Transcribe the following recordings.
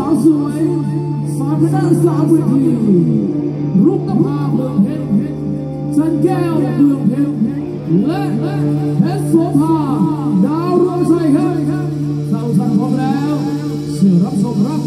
าวสวยสายพระด้านสาวเวทีรุ่งนภาเมืองเพชรจันแก้วเมืองเพชรและเพชรโสภาดาวรุ่งชัยครับสาวสันพร้อมแล้วเชิญรับชมครับ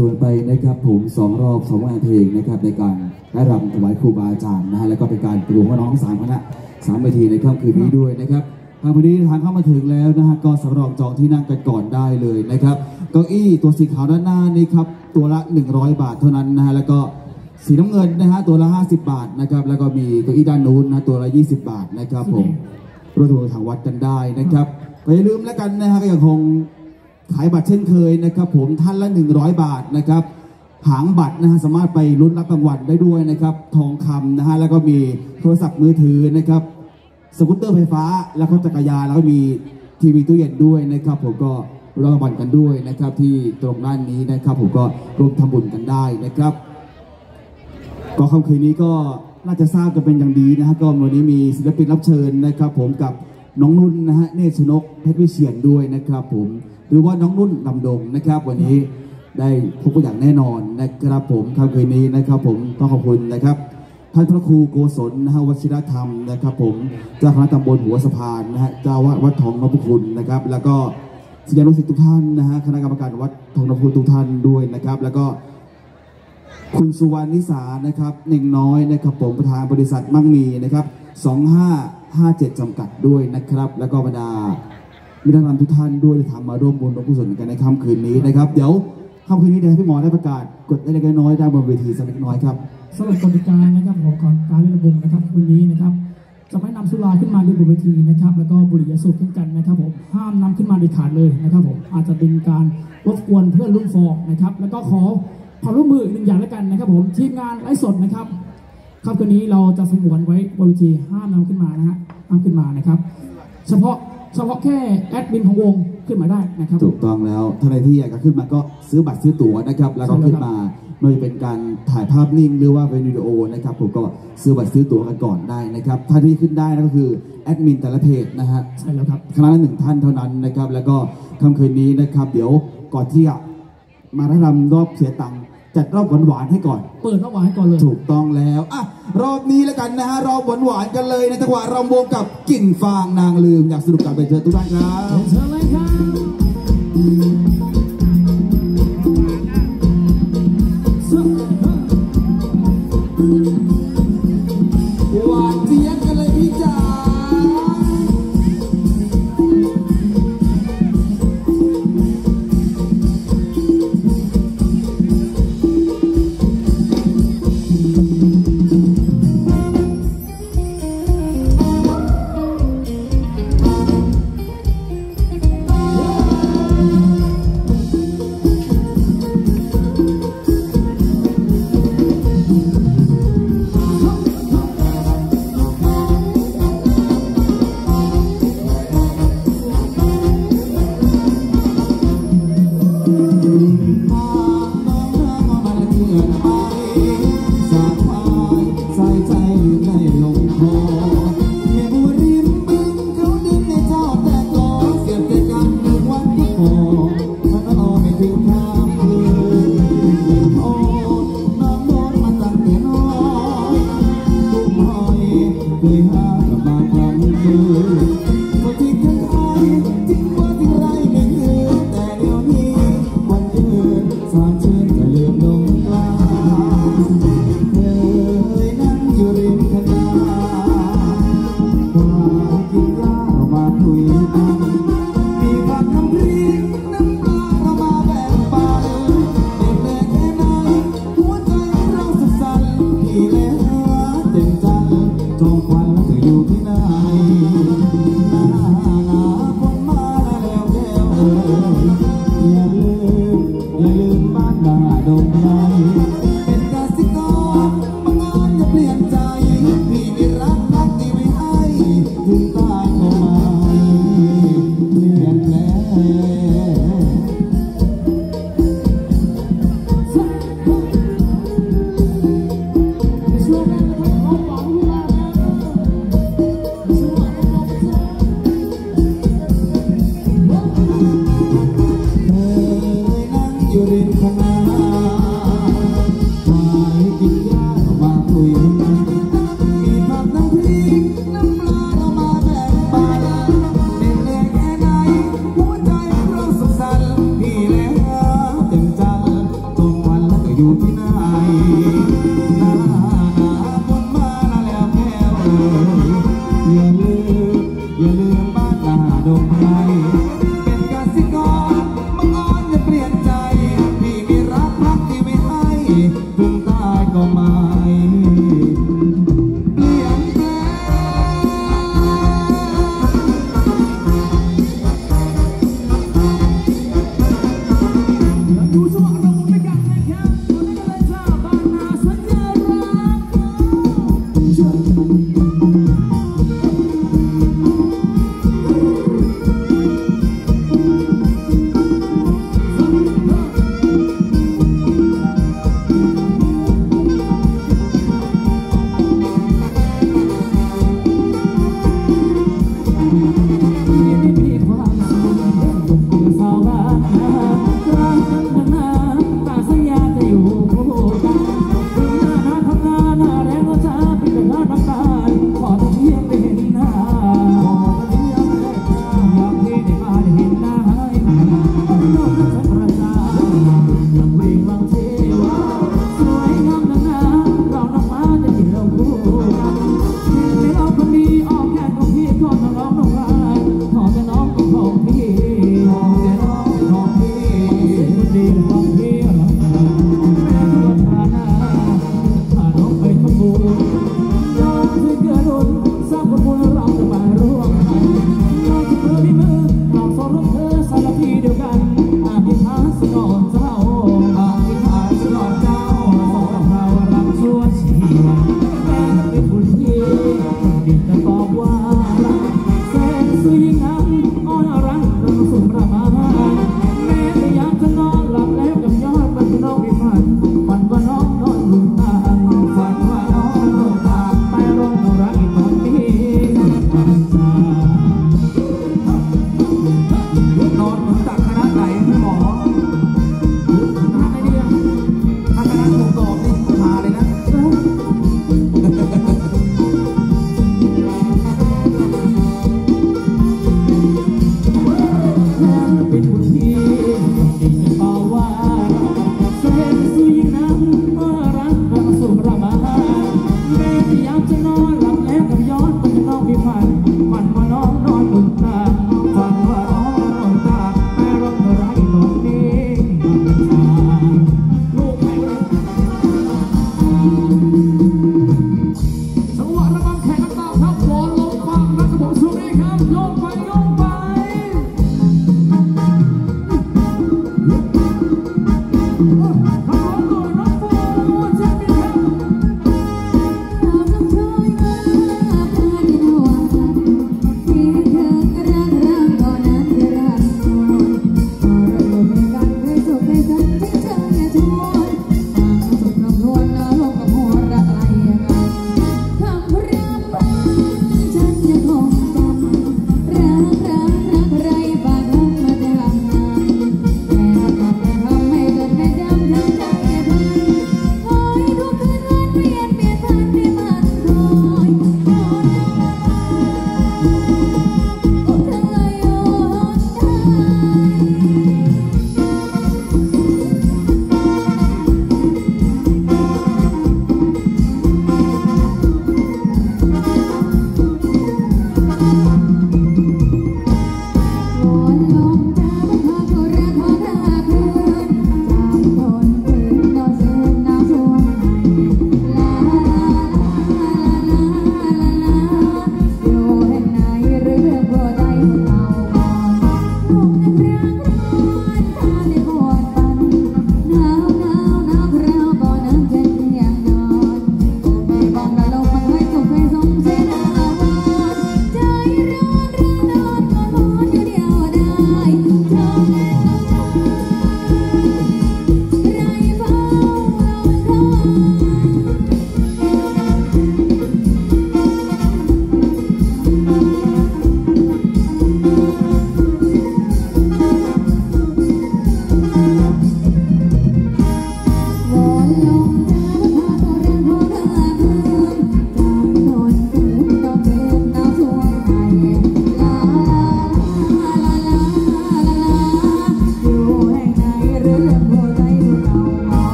ส่วนไปนะครับผม2 รอบ2 งานเพลงนะครับในการได้รำถวายครูบาอาจารย์นะฮะแล้วก็เป็นการประกวดน้อง3 คณะ3 เวทีในค่ำคืนนี้ด้วยนะครับทางวันนี้ทางเข้ามาถึงแล้วนะฮะก็สำรองจองที่นั่งกันก่อนได้เลยนะครับเก้าอี้ตัวสีขาวด้านหน้านี่ครับตัวละ100 บาทเท่านั้นนะฮะแล้วก็สีน้ำเงินนะฮะตัวละ50 บาทนะครับแล้วก็มีเก้าอี้ด้านนู้นนะตัวละ20 บาทนะครับผมร่วมทางวัดกันได้นะครับอย่าลืมแล้วกันนะฮะก็ยังคงขายบัตรเช่นเคยนะครับผมท่านละ100 บาทนะครับหางบัตรนะฮะสามารถไปลุ้นรับรางวัลได้ด้วยนะครับทองคำนะฮะแล้วก็มีโทรศัพท์มือถือนะครับสกูตเตอร์ไฟฟ้าแล้วก็จักรยานแล้วก็มีทีวีตู้เย็นด้วยนะครับผมก็รับรางวัลกันด้วยนะครับที่ตรงด้านนี้นะครับผมก็ร่วมทำบุญกันได้นะครับก็ค่ำคืนนี้ก็น่าจะทราบกันเป็นอย่างดีนะฮะก็วันนี้มีศิลปินรับเชิญนะครับผมกับน้องนุ่นนะฮะเนตรชนกเพชรวิเชียรด้วยนะครับผมหรือว่าน้องนุ่นดำดงนะครับวันนี้ได้พบกันอย่างแน่นอนนะครับผมค่ำคืนนี้นะครับผมต้องขอบคุณนะครับท่านพระครูโกศลนะฮะวชิรธรรมนะครับผมเจ้าคณะตำบลหัวสะพานนะฮะเจ้าวัดทองนพคุณนะครับแล้วก็ศิษยานุศิษย์ทุกท่านนะฮะคณะกรรมการวัดทองนพคุณทุกท่านด้วยนะครับแล้วก็คุณสุวรรณนิสานะครับเน่งน้อยนะครับผมประธานบริษัทมั่งมีนะครับ2557จำกัดด้วยนะครับแล้วก็บรรดามีนักรำทุกท่านด้วยที่ทำมาร่วมบุญร่วมกุศลกันในค่ำคืนนี้นะครับเดี๋ยวค่ำคืนนี้เดี๋ยวพี่หมอได้ประกาศกฎเล็กน้อยได้บนเวทีสักเล็กน้อยครับสำหรับกติกานะครับของการเล่นระบบนะครับคืนนี้นะครับจะไม่นำสุราขึ้นมาบนเวทีนะครับแล้วก็บุหรี่ยาสูบเช่นกันนะครับผมห้ามนำขึ้นมาเด็ดขาดเลยนะครับผมอาจจะเป็นการรบกวนเพื่อนรุ่นฟองนะครับแล้วก็ขอความร่วมมือ1 อย่างแล้วกันนะครับผมทีมงานไลฟ์สดนะครับค่ำคืนนี้เราจะสงวนไว้บนเวทีห้ามนำขึ้นมานะฮะห้ามขึ้นมานะครับเฉพาะแค่แอดมินของวงขึ้นมาได้นะครับถูกต้องแล้วท่านใดที่อยากจะขึ้นมาก็ซื้อบัตรซื้อตั๋วนะครับแล้วก็ขึ้นมาไม่ว่าเป็นการถ่ายภาพนิ่งหรือว่าเป็นวิดีโอนะครับผมก็ซื้อบัตรซื้อตั๋วกันก่อนได้นะครับท่านที่ขึ้นได้ก็คือแอดมินแต่ละเพจนะฮะใช่แล้วครับคณะละ1 ท่านเท่านั้นนะครับแล้วก็ค่ำคืนนี้นะครับเดี๋ยวก่อนที่จะมาได้รำรอบเสียตังค์จัดรอบหวานๆให้ก่อนเปิดรอบหวานให้ก่อนเลยถูกต้องแล้วอ่ะรอบนี้แล้วกันนะฮะรอบหวานๆกันเลยในจังหวะรำวงกับกลิ่นฟางนางลืมอยากสนุกกับไปเจอทุกท่านครับเชิญเลยครับหวานเจี๊ยบกันเลยพี่จ๋ามีผักน้ำพริกน้ำปลาเรามาแบ่งจะตอบว่ารักแสนสุดยิ่งนักอ้อนรักเราสุดประมาณแม้แต่อยากจะนอนหลับแล้วกับยอดมันน้องวิมานฝันว่าน้องนอนหลุดตาฝันว่าน้องหลุดตาแต่ร้องรักตอนนี้นอนจากคณะไหนหมอคณะไหนเนี่ยถ้าคณะถูกตอบนี่พาเลยนะเป็นบุญที่ที่จะต่อว่าเส้นสุยน้ำรักเราสุขระมาแม้ที่อยากจะนอนหลับแล้วกับย้อนก็จะน้องพิพันธ์มันว่าน้องนอนบนตาฝันว่าน้องนอนตาแต่ร้องรักตรงนี้ลูกใครวะจังหวะระบำแข่งกันต่อครับบอลลงฟังนะครับผมช่วงนี้ครับโยกไปโยกไป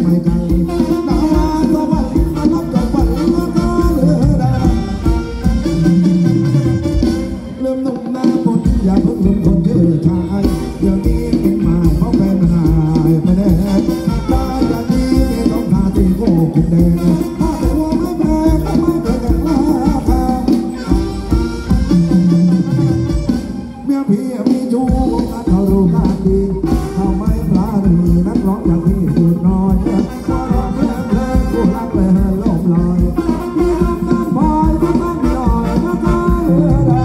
ไม่กันดาวมาสวรรค์มานับกับฝันมาก็เหลือได้เริ่มหนุ่มหน้ามนอย่าเพิ่งลืมคนชื่อชายเดี๋ยวนี้เป็นหมายเพราะแฟนหายไปแน่ตาจากนี้ไม่ต้องทาสีโก้คุกแดงถ้าแต่ว่าไม่แพ้ก็ไม่เกิดกันลาคาเมียพี่มีชู้กันเขารู้กันดีเขาไม่ปลาดีนักร้องอย่างพี่พูดน้อยพอร้องเพลงกูรักเลยลมลอยมีน้ำน้ำพายก็ต้องหน่อยก็ต้องเหลือได้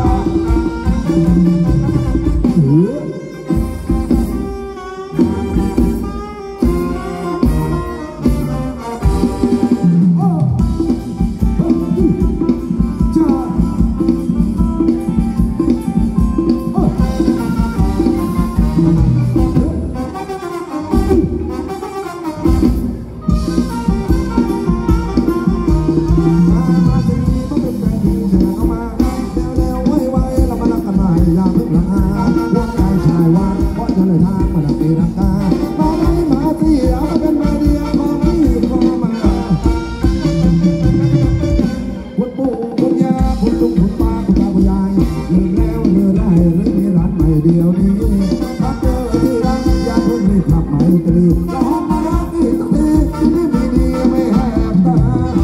เดี๋ยวนี้ถ้าเจอที่รักอย่าเพิ่งรีบขับไม่ตรีก็หอมมารักอีกสักทีที่ไม่ดีไม่แหบตา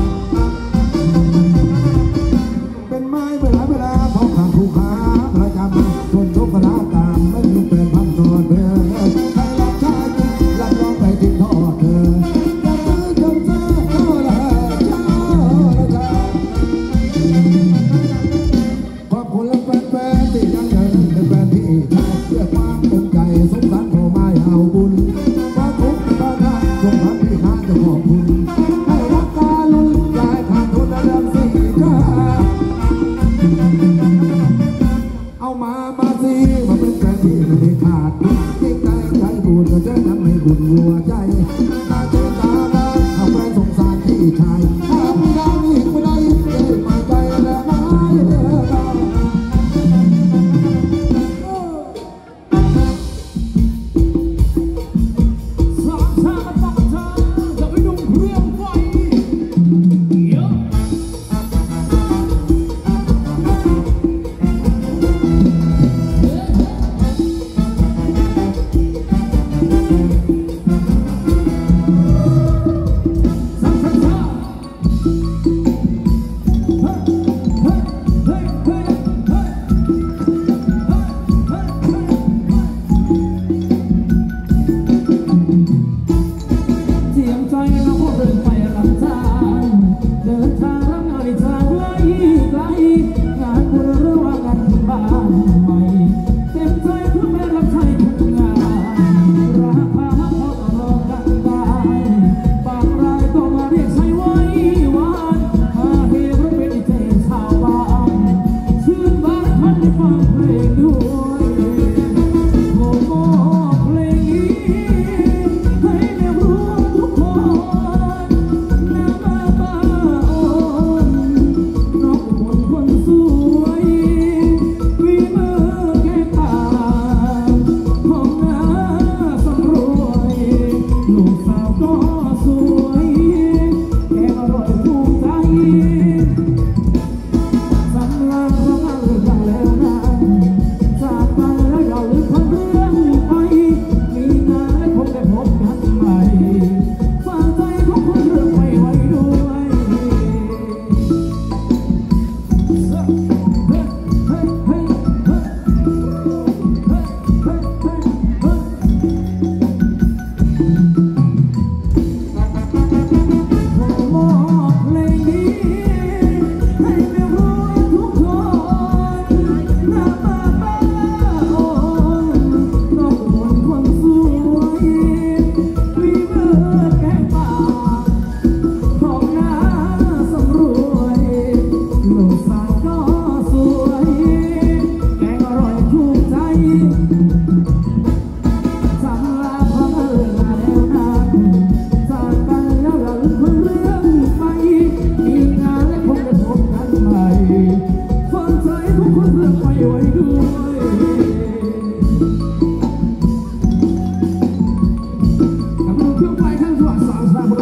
เป็นไม้เวลาเขาขาดผู้ค้าประจำคนทุกข์ราตามไม่มีเป็นพันตัวเธอใครรักชายรักร้องไปทิ้งทอดเธอจะซื้อจนเจอเจ้าละเจ้าขอบคุณและแฟนๆที่ยังเดินเป็นแฟนที่เพื่อความเป็นใจสงสารพ่อไม่เอาบุญก็ทุกข์ก็ได้สงสารพี่ข้าจะขอบคุณให้รักตาลุ้นยายขาดทุนและเรื่องสี่ก้าเอามาสิมาเป็นแฟนที่ไม่ขาดยิ่งใจบุญก็จะทำให้บุญรัวใจตาเจอตาบ้านเอาแฟนสงสารพี่ชายถ้าไม่ได้อีกไม่ได้จะมาใจและไม่เลิก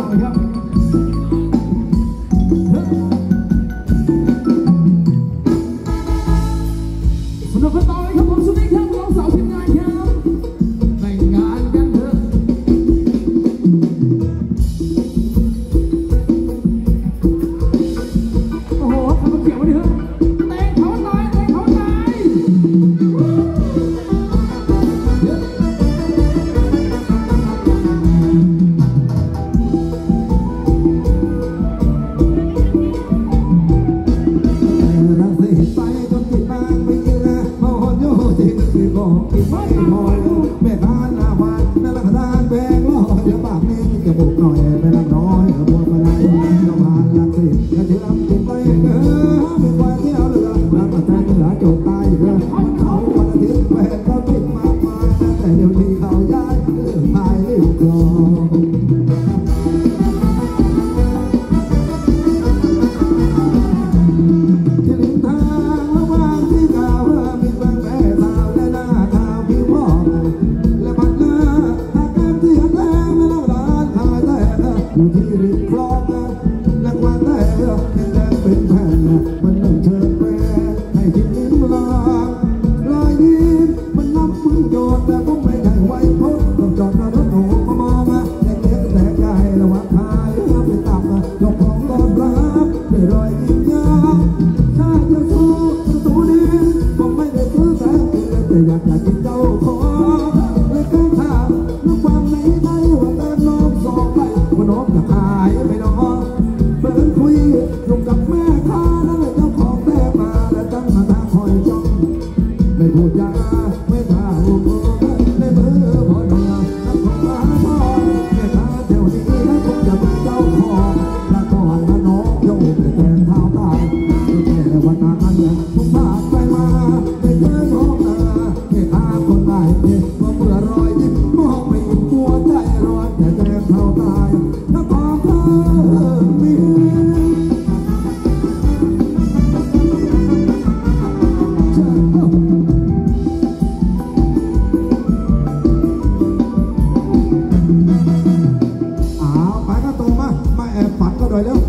เลยครับสนุกกันต่อเลยครับผมสุนิทครับน้องสาวทีมงานครับแต่งงานกันเถอะโอ้โหทำมาเขียวมาดิเถอะเตะเขาตายเตะเขาตายรักสิไปจนติดบางไม่กินนะมองโยติที่บอกกินไม่พอแม่ทานอาหารนั่นละทานแบงล้อเดี๋ยวปากนี้จะบุกหน่อยไปนั่งน้อยบัวมาไหนเราผ่านรักสิกระเทียมติดไปไม่ควายเที่ยวเรือรักแต่เหนือจบตายเรือมันเขาวันอาทิตย์แฟนก็ติดมากมายแต่เดี๋ยวนี้เขาย้ายเรื่องตายรีบกรอที่ริมทางระหว่างที่กาวมีแฟนแม่สาวและหน้าขาวผิวพองและมันหน้าตาแก้มที่หันแรงและน้ำตาลขายแต่อยู่ที่ริมคลองและกวาดแต่แดงเป็นแผ่นมันนึ่งเชิญแฟนให้ทิ้งลิ้มลางรอยยิ้มมันนับมือโยนแต่ผมไม่ได้ไว้พบต้องจอดรถหนูมามองเด็กเล็กแต่ใหญ่ระหว่างทางไปตับยกของต้อนรับด้วยรอยยิ้มยาวถ้าจะสู้ประตูนี้ผมไม่ได้ซื้อแต่กินแต่อยากกินเจ้าของเลยข้างทางนึกความในใจว่าแต่น้องสองไปว่าน้องจะขายไม่น้องเปิดคุยลงกับแม่ค้านั่นแหละเจ้าของแต่มาและตั้งมาทางคอยจ้องไม่พูดจาไม่ท่าหูในมือพอหนุ่มนักของมาพ่อแม่ค้าแถวนี้แล้วคงจะเป็นเจ้าของละก่อนละน้องโยกแต่เท้าตายแต่วันนั้นผมผ่านไปมาไม่เคยมองหน้าแม่ค้าคนไหนว่าเมื่อรอยยิ้มมองไม่อิ่มหัวใจร้อนแต่เท้าตายถ้าพอเธอมีไปก็ตรงมาแอบฝันก็หน่อยเร็ว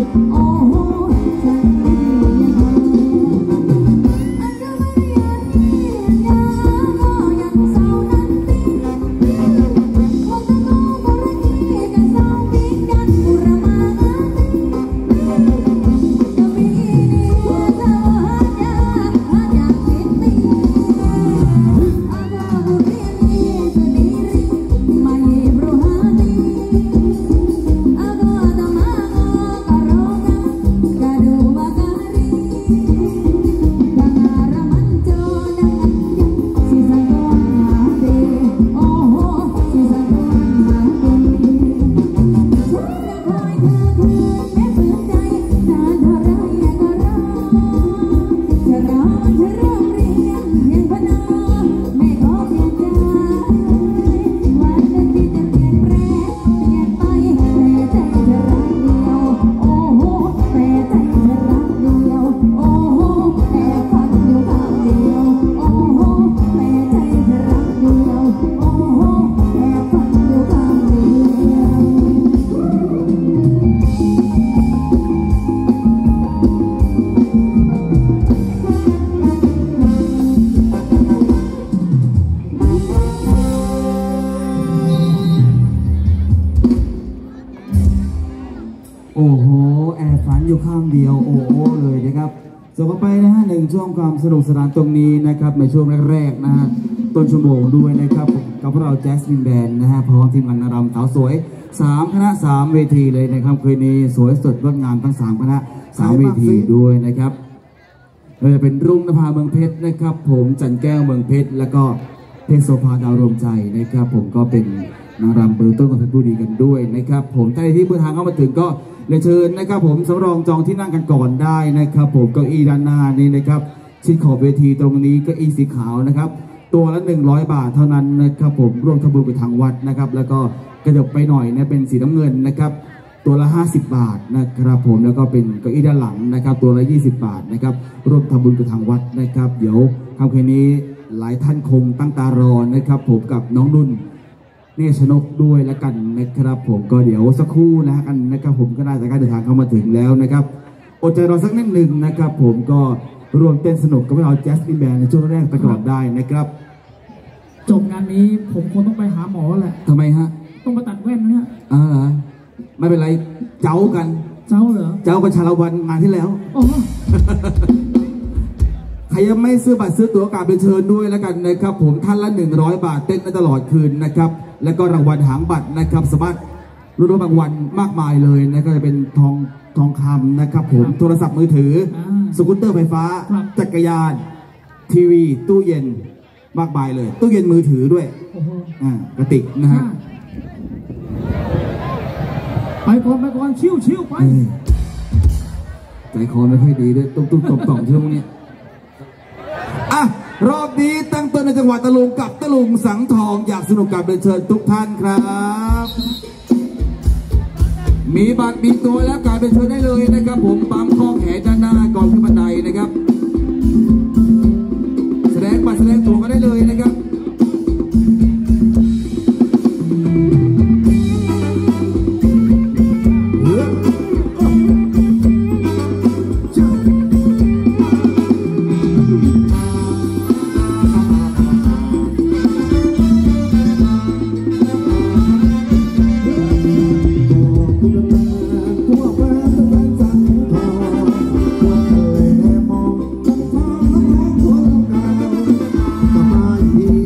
โอ้โหแอบฝันอยู่ข้างเดียวโอ้โหเลยนะครับส่งไปนะฮะหนึ่งช่วงความสนุกสนานตรงนี้นะครับในช่วงแรกๆนะฮะต้นชั่วโมงด้วยนะครับกับพวกเราแจ๊สมินแบนนะฮะพร้อมทีมงานนารำสาวสวย3คณะ3เวทีเลยนะครับคืนนี้สวยสดงดงามทั้ง3คณะ3เวทีด้วยนะครับจะเป็นรุ่งนภาเมืองเพชรนะครับผมจันแก้วเมืองเพชรแล้วก็เพชรโสภาดาวรวมใจนะครับผมก็เป็นนางรำเบอร์ต้นของเพชรบุรีกันด้วยนะครับผมใครที่เดินทางเข้ามาถึงก็เรียนเชิญนะครับผมสำรองจองที่นั่งกันก่อนได้นะครับผมเก้าอี้ด้านหน้านี้นะครับชิดขอบเวทีตรงนี้เก้าอี้สีขาวนะครับตัวละ100 บาทเท่านั้นนะครับผมร่วมทำบุญกับทางวัดนะครับแล้วก็กระจกไปหน่อยนะเป็นสีน้ำเงินนะครับตัวละ50 บาทนะครับผมแล้วก็เป็นเก้าอี้ด้านหลังนะครับตัวละ20 บาทนะครับร่วมทำบุญกับทางวัดนะครับเดี๋ยวค่ำคืนนี้หลายท่านคงตั้งตารอนะครับผมกับน้องนุ่นเนี่ยชนกด้วยแล้วกันนะครับผมก็เดี๋ยวสักครู่นะกันนะครับผมก็น่าจะการเดินทางเข้ามาถึงแล้วนะครับอดใจรอสักนิดหนึ่งนะครับผมก็รวมเต้นสนุกกับเราแจ๊สมินแบนในช่วงแรกไปก่อนได้นะครับจบงานนี้ผมคงต้องไปหาหมอแหละทำไมฮะต้องมาตัดแว่นนะฮะเหรอไม่เป็นไรเจ้ากันเจ้าเหรอเจ้ากับชาละวันงานที่แล้วใครยังไม่ซื้อบัตรซื้อตั๋วกลับไปเชิญด้วยแล้วกันนะครับผมท่านละ100 บาทเต้นได้ตลอดคืนนะครับแล้วก็รางวัลหางบัตรนะครับสามารถรุ่นรางวัลมากมายเลยนะก็จะเป็นทองคำนะครับผมโทรศัพท์มือถือสกูตเตอร์ไฟฟ้าจักรยานทีวีตู้เย็นมากมายเลยตู้เย็นมือถือด้วยกระติกนะฮะไปก่อนชิวไปใจคอไม่ค่อยดีด้วยตุ้มต่อมช่วงนี้รอบนี้ตั้งต้นในจังหวัดตะลุงกับตะลุงสังทองอยากสนุกกับเชิญทุกท่านครับมีบัตรมีตัวแล้วการเป็นเชิญได้เลยนะครับผมปั๊มคอแขนด้านหน้าก่อนขึ้นบันไดนะครับแสดงบัตรแสดงตัวกันได้เลยนะครับที่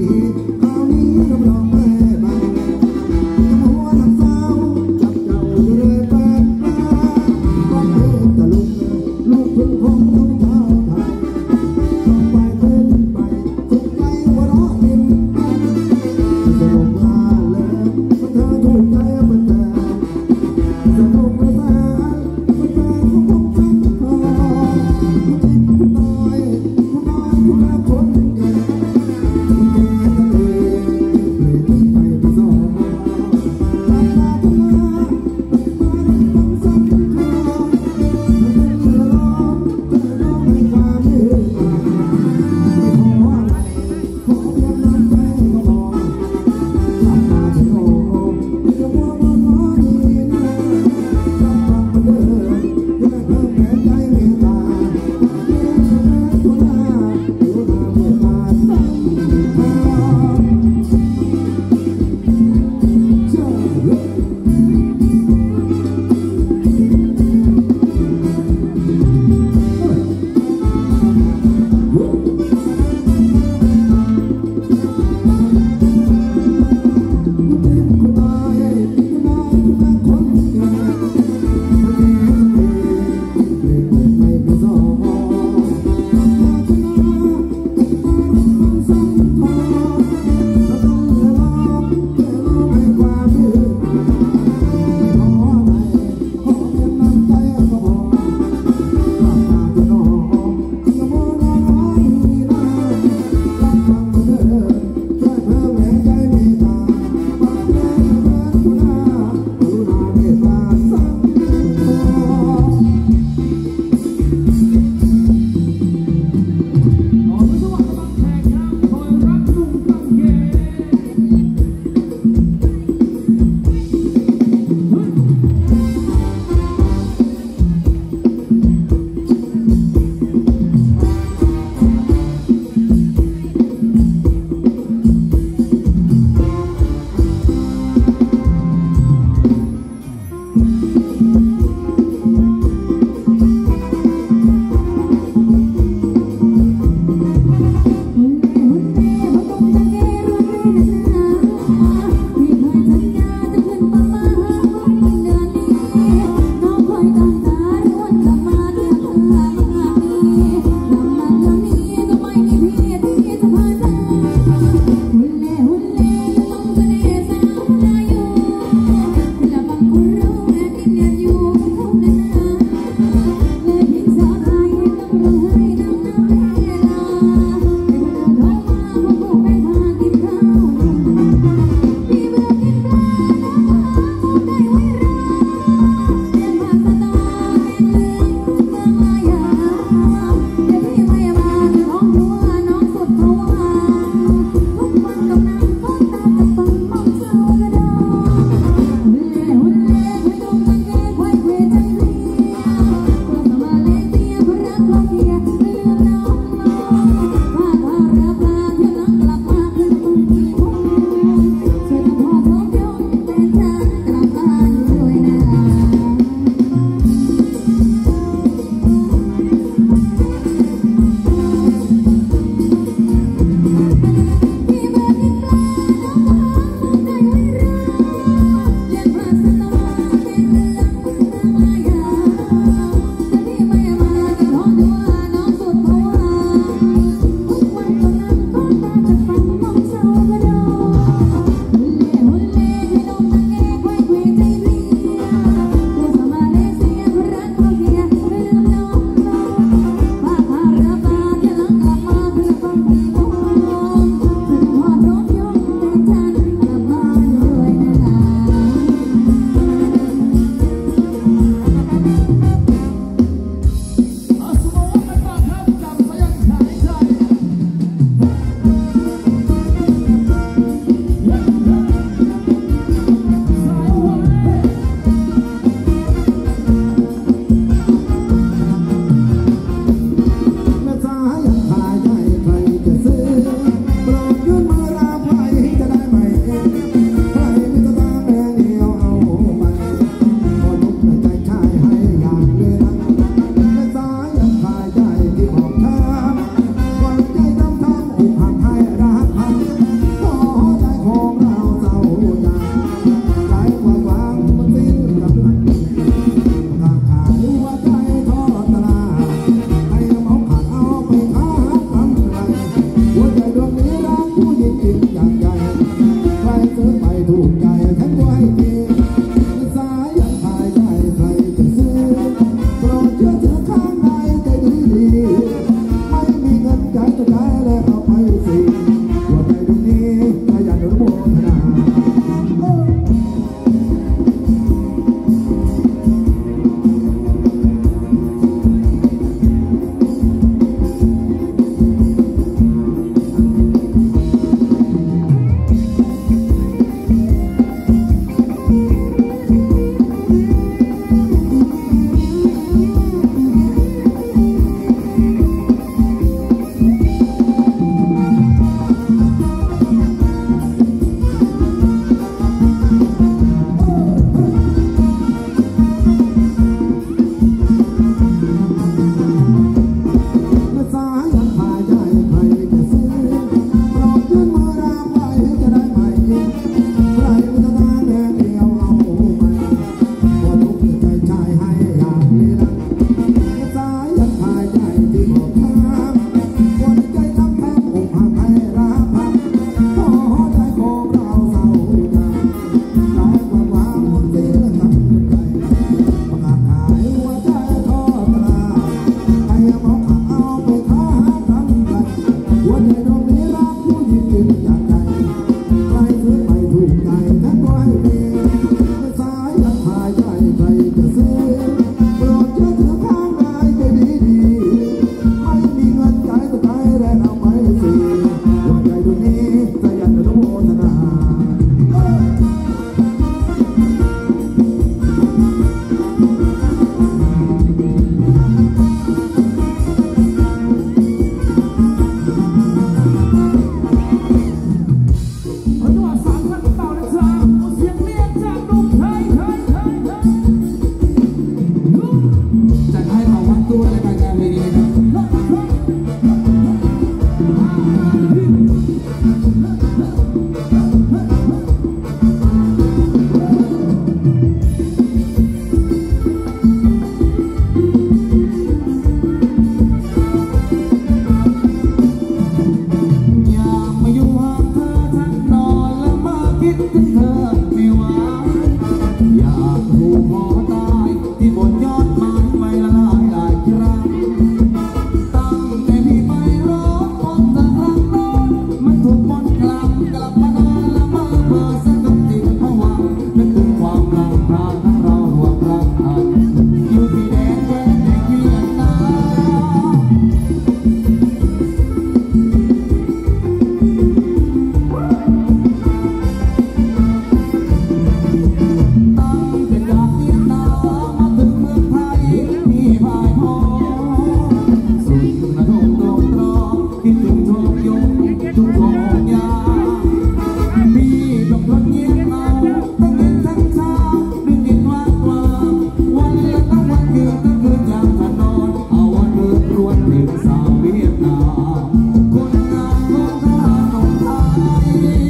ยืนนั่งคืนอย่างถนนเอาวันเมื่อรวนถึงสาวเวียดนามคนงานของทหารของไทย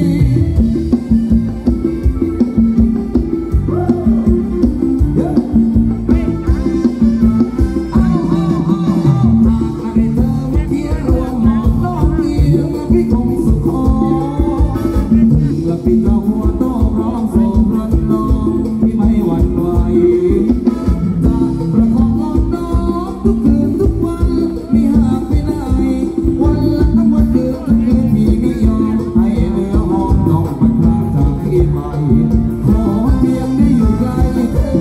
พี่เจ้าหัวโตร้องโศกรันน้องที่ไม่หวั่นไหวจะประคองน้องทุกคืนทุกวันไม่ห่างไปไหนวันละทั้งวันคืนทั้งคืนพี่ไม่ยอมให้เนื้อหอมน้องมันพลาดจากพี่ไปขอเพียงได้อยู่ใกล้เธอ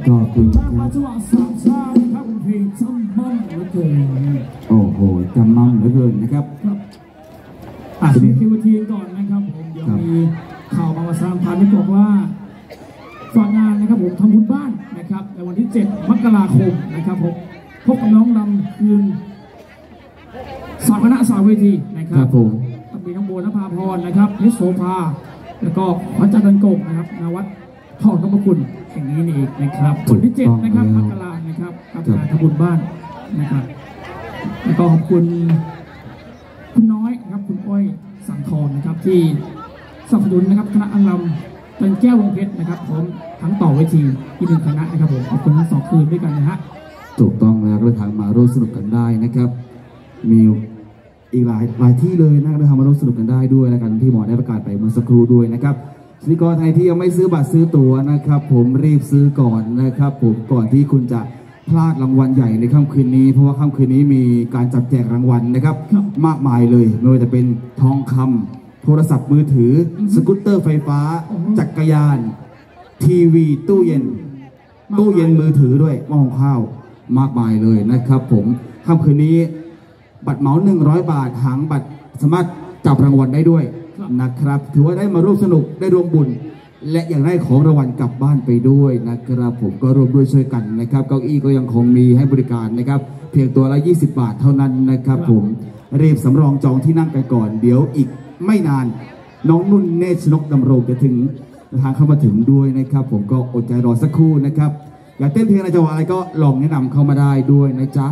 ก็คือตามมาจังหวะสามชาตินะครับคุณพี่จำมั่นเหลือเกินโอ้โหจำมั่นเหลือเกินนะครับครับทีนี้คิวทีก่อนนะครับผมเดี๋ยวมีข่าวมาประชาสัมพันธ์ที่บอกว่าฝากงานนะครับผมทำบุญบ้านนะครับในวันที่ 7 มกราคมนะครับผมพบกับน้องลำคืนสาวคณะสาวเวทีนะครับผมมีน้องโบนภาพรนะครับเพชรโสภาแล้วก็ขวัญจันทร์ดันโกงนะครับนวัดทองนพคุณแห่งนี้นี่เองนะครับวันที่ 7 นะครับมกรานะครับกับงานทำบุญบ้านนะครับแล้วก็ขอบคุณน้อยนะครับคุณอ้อยสังทองนะครับที่สนับสนุนนะครับคณะอังรำเป็นแก้ววงเพชรนะครับพร้อมทั้งต่อเวทีอีก1 คณะนะครับผมขอบคุณทั้ง2 คืนด้วยกันนะฮะถูกต้องแล้วก็ทางมาร่วมสนุกกันได้นะครับมีอีกหลายที่เลยนะครับทางมาร่วมสนุกกันได้ด้วยแล้วกันที่หมอได้ประกาศไปเมื่อสักครู่ด้วยนะครับสนิกรไทยที่ยังไม่ซื้อบัตรซื้อตั๋วนะครับผมรีบซื้อก่อนนะครับผมก่อนที่คุณจะพลาดรางวัลใหญ่ในค่ำคืนนี้เพราะว่าค่ำคืนนี้มีการจับแจกรางวัลนะครับมากมายเลยไม่ว่าจะเป็นทองคำโทรศัพท์มือถือสกูตเตอร์ไฟฟ้าจักรยานทีวีตู้เย็นมือถือด้วยหม้อหุงข้าวมากมายเลยนะครับผมค่ำคืนนี้บัตรเหมา100 บาทหางบัตรสามารถจับรางวัลได้ด้วยนะครับถือว่าได้มาร่วมสนุกได้ร่วมบุญและยังได้ของรางวัลกลับบ้านไปด้วยนะครับผมก็ร่วมด้วยช่วยกันนะครับเก้าอี้ก็ยังคงมีให้บริการนะครับเพียงตัวละ20 บาทเท่านั้นนะครับผมรีบสำรองจองที่นั่งกันก่อนเดี๋ยวอีกไม่นานน้องนุ่นเนตรชนกดำรงจะถึงทางเข้ามาถึงด้วยนะครับผมก็อดใจรอสักครู่นะครับอยากเต้นเพลงในจังหวะอะไรก็ลองแนะนำเข้ามาได้ด้วยนะจ๊ะ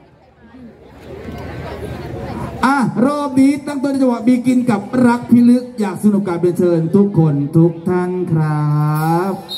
รอบนี้ตั้งต้นในจังหวะบีกินกับรักพิลึกอยากสนุกกับเรียนเชิญทุกคนทุกท่านครับ